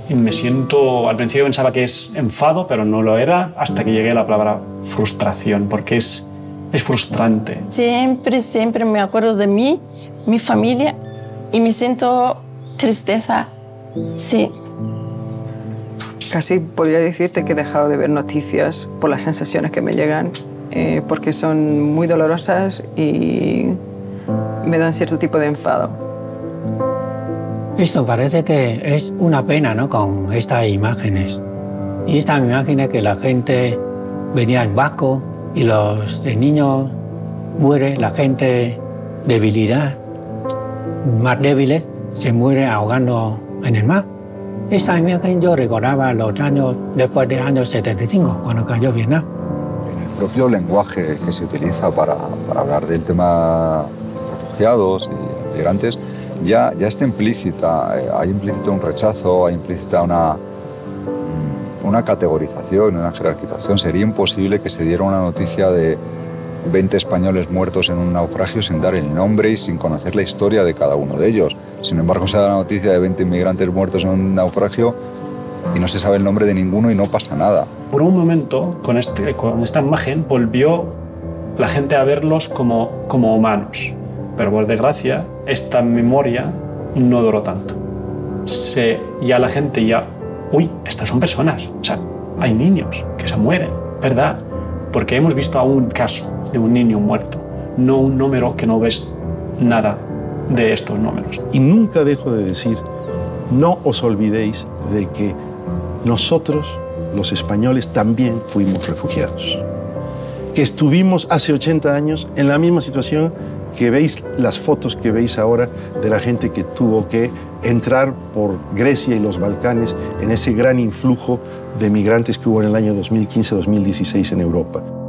y me siento... Al principio pensaba que es enfado, pero no lo era, hasta que llegué a la palabra frustración, porque es frustrante. Siempre me acuerdo de mí, mi familia, y me siento tristeza, sí. Casi podría decirte que he dejado de ver noticias por las sensaciones que me llegan, porque son muy dolorosas y me dan cierto tipo de enfado. Esto parece que es una pena, ¿no?, con estas imágenes. Y estas imágenes que la gente venía en barco y los niños mueren, la gente debilidad, más débiles, se muere ahogando en el mar. Esta imagen yo recordaba los años después del año 75, cuando cayó Vietnam. En el propio lenguaje que se utiliza para hablar del tema refugiados y migrantes, ya está implícita, hay implícito un rechazo, hay implícita una categorización, una jerarquización. Sería imposible que se diera una noticia de 20 españoles muertos en un naufragio sin dar el nombre y sin conocer la historia de cada uno de ellos. Sin embargo, se da la noticia de 20 inmigrantes muertos en un naufragio y no se sabe el nombre de ninguno y no pasa nada. Por un momento, con esta imagen, volvió la gente a verlos como humanos. Pero por desgracia, esta memoria no duró tanto. Ya la gente uy, estas son personas. O sea, hay niños que se mueren, ¿verdad? Porque hemos visto un caso de un niño muerto, no un número que no ves nada de estos números. Y nunca dejo de decir, no os olvidéis de que nosotros, los españoles, también fuimos refugiados. Que estuvimos hace 80 años en la misma situación que veis, las fotos que veis ahora de la gente que tuvo que entrar por Grecia y los Balcanes en ese gran influjo de migrantes que hubo en el año 2015-2016 en Europa.